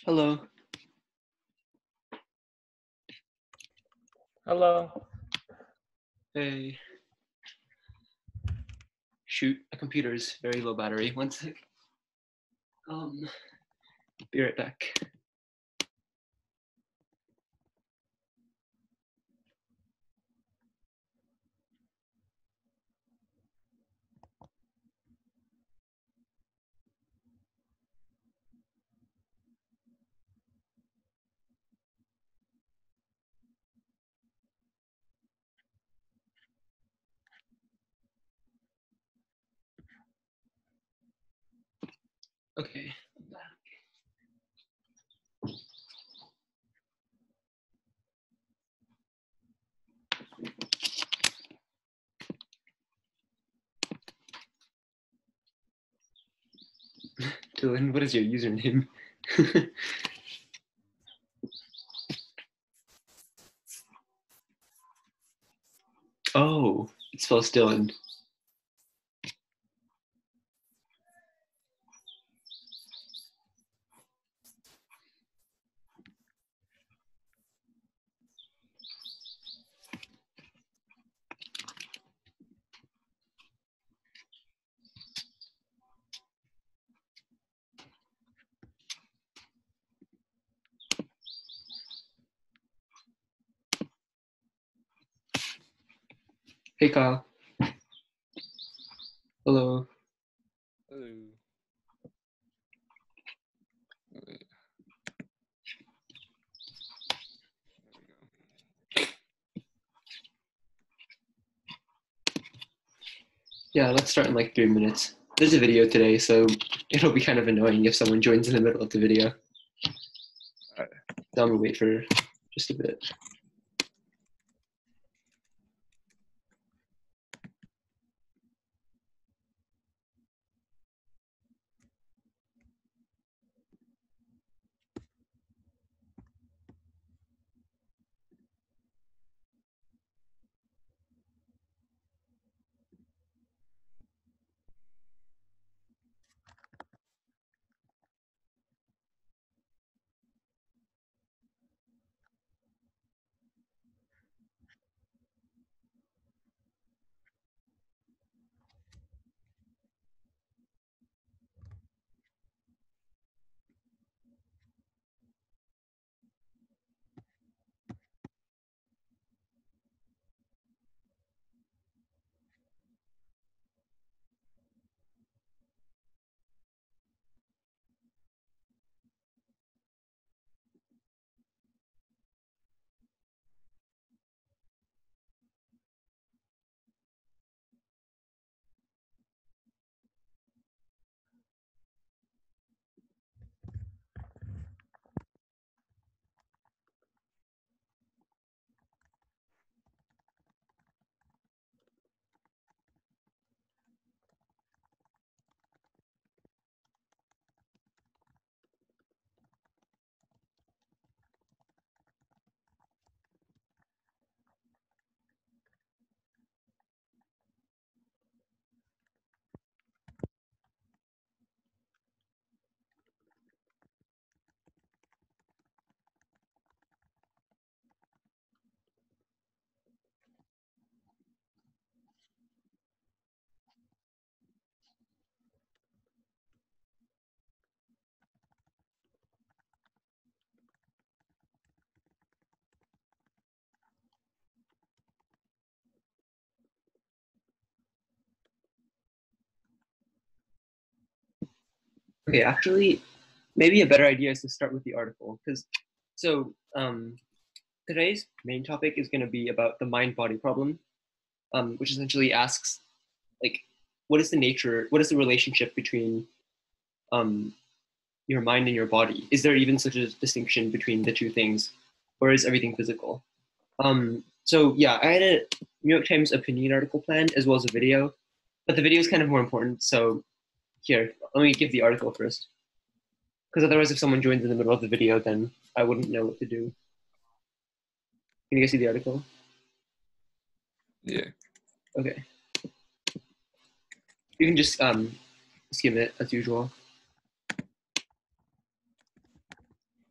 Hello. Hello. Hey. Shoot, my computer's very low battery. One sec. Be right back. Okay, I'm back. Dylan, what is your username? Oh, it spells Dylan. Hey, Kyle. Hello. Hello. Wait. There we go. Yeah, let's start in like 3 minutes. There's a video today, so it'll be kind of annoying if someone joins in the middle of the video. Alright. So I'm gonna wait for just a bit. Okay, actually, maybe a better idea is to start with the article because today's main topic is going to be about the mind-body problem, which essentially asks like what is the relationship between um, your mind and your body? Is there even such a distinction between the two things, or is everything physical? So yeah, I had a New York Times opinion article planned as well as a video, but the video is kind of more important. So here, let me give the article first, because otherwise, if someone joins in the middle of the video, then I wouldn't know what to do. Can you guys see the article? Yeah. Okay. You can just skim it as usual.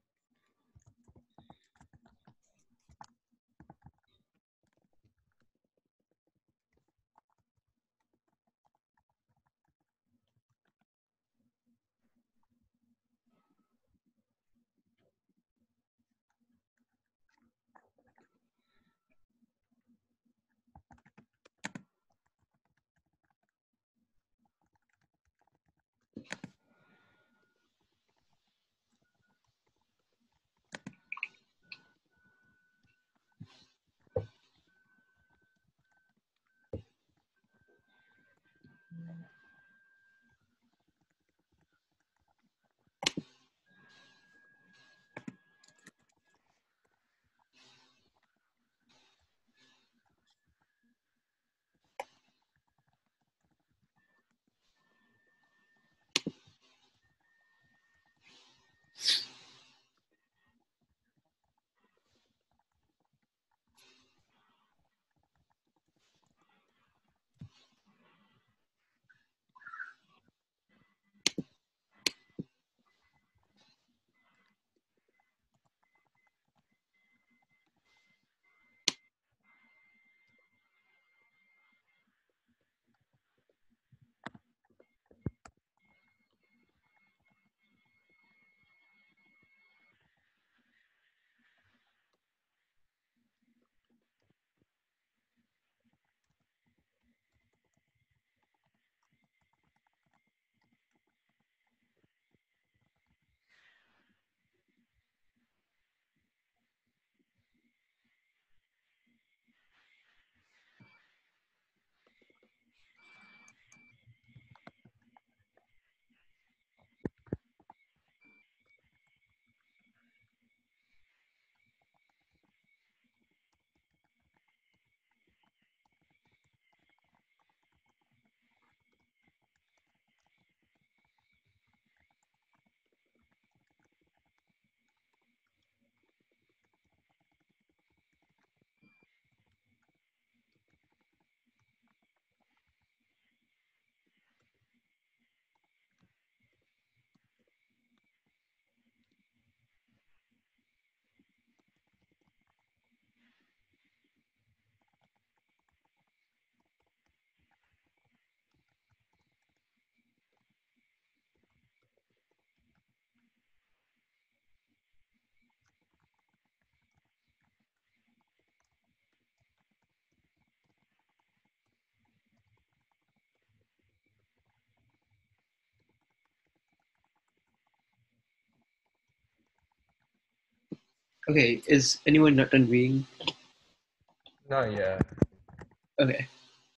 Okay, is anyone not done reading? Not yet. Okay.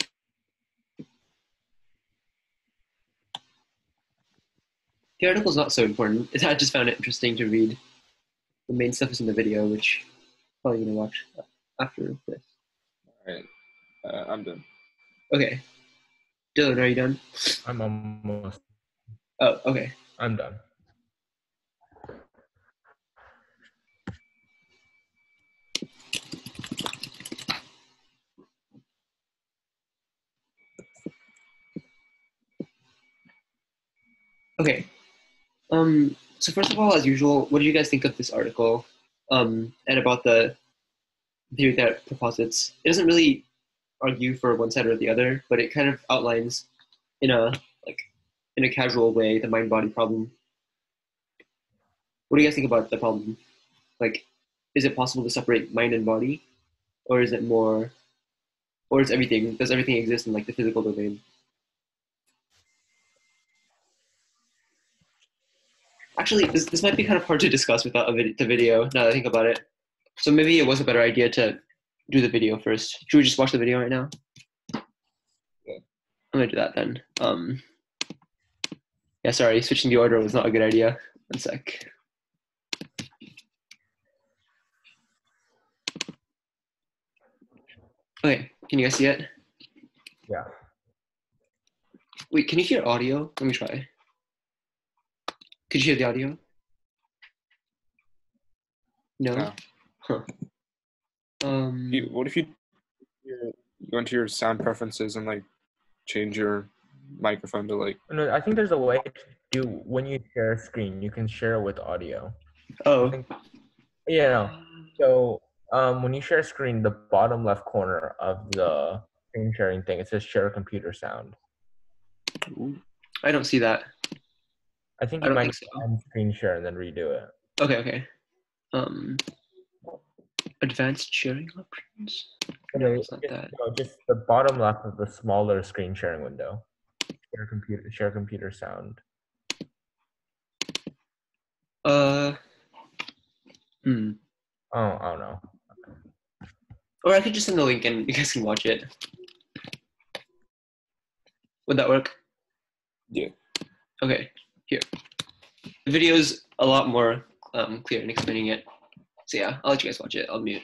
The article's not so important. I just found it interesting to read. The main stuff is in the video, which I'm probably gonna watch after this. All right. I'm done. Okay. Dylan, are you done? I'm almost. Oh, okay. I'm done. Okay. So first of all, as usual, what do you guys think of this article? And about the theory that it proposits? It doesn't really argue for one side or the other, but it kind of outlines in a like in a casual way the mind-body problem. What do you guys think about the problem? Like, is it possible to separate mind and body, or is it more, or is everything? Does everything exist in like the physical domain? Actually, this might be kind of hard to discuss without the video. Now that I think about it, so maybe it was a better idea to do the video first. Should we just watch the video right now? Yeah. I'm gonna do that then. Yeah, sorry, switching the order was not a good idea. One sec. Okay, can you guys see it? Yeah. Wait, can you hear audio? Let me try. Could you hear the audio? No? No. Huh. What if you go into your sound preferences and like change your microphone to like? No, I think there's a way to do when you share a screen. You can share with audio. I Oh. think, yeah. No. So when you share a screen, the bottom left corner of the screen sharing thing, it says share computer sound. I don't see that. I think I you don't might think so. end screen share and then redo it. Okay, okay. Advanced sharing options? No, it's not that. No, just the bottom left of the smaller screen sharing window. Share computer sound. Hmm. Oh, I don't know. Or I could just send the link and you guys can watch it. Would that work? Yeah. Okay, here. The video's a lot more clear in explaining it. So yeah, I'll let you guys watch it. I'll mute.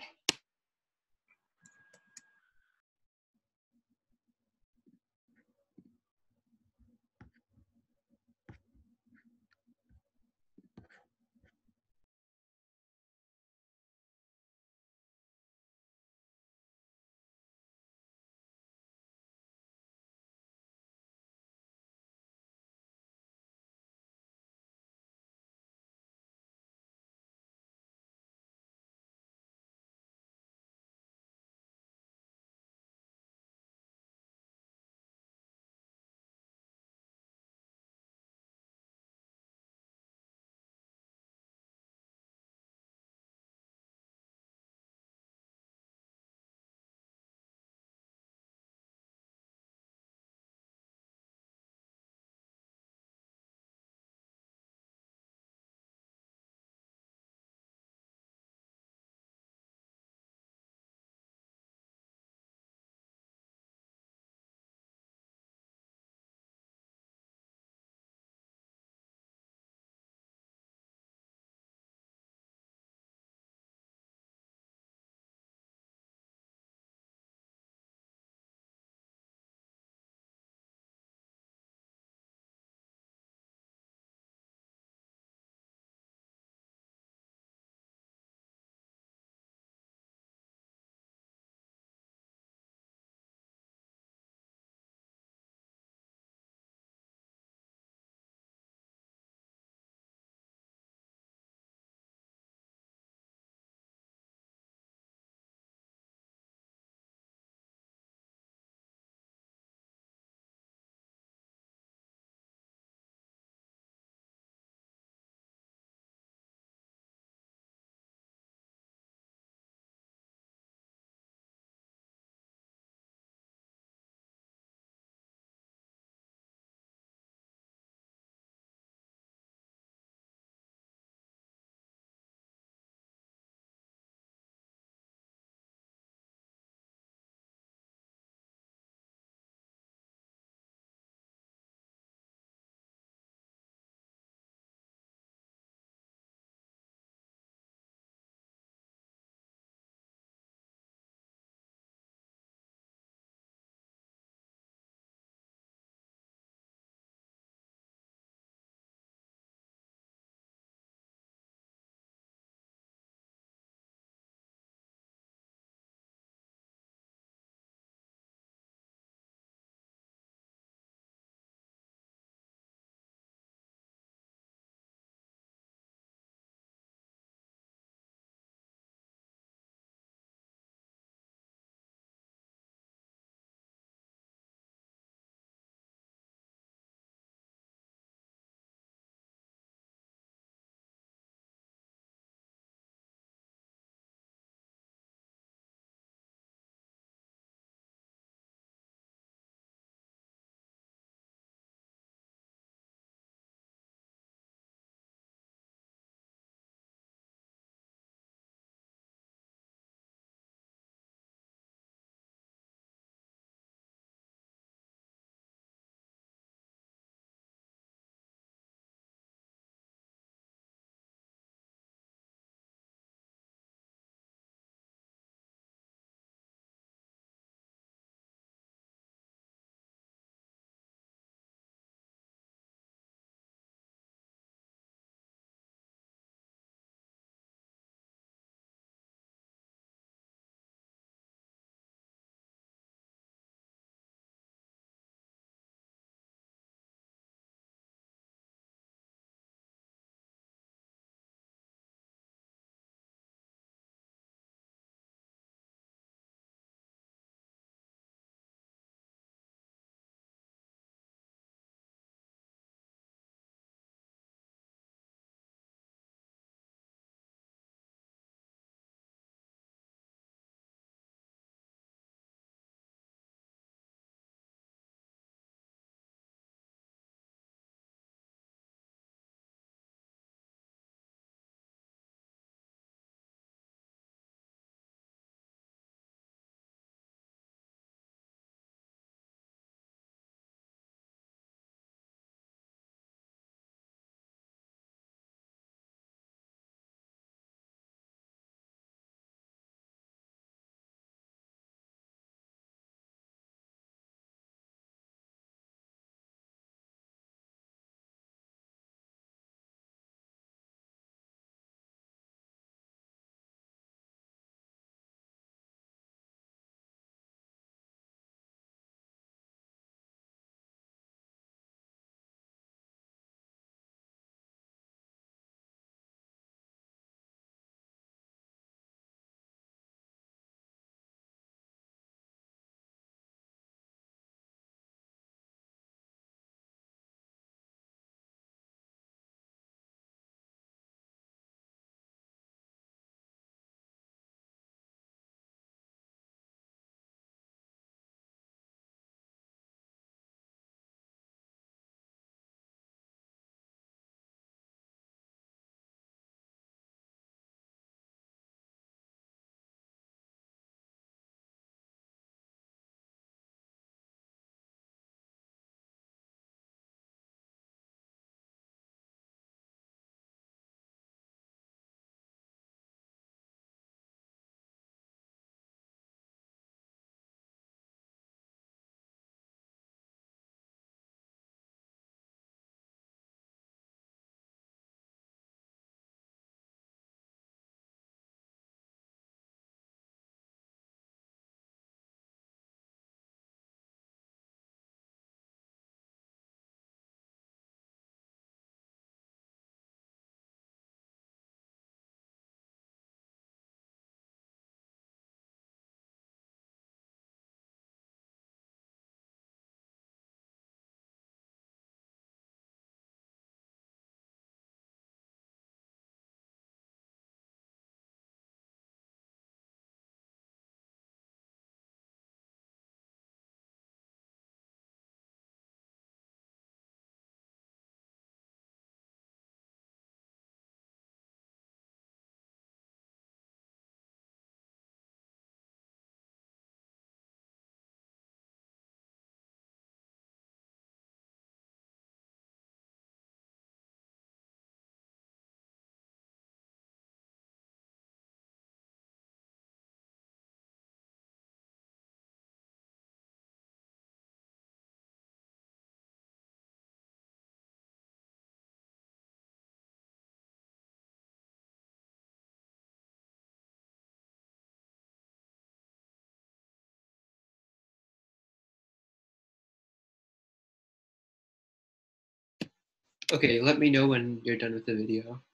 Okay, let me know when you're done with the video.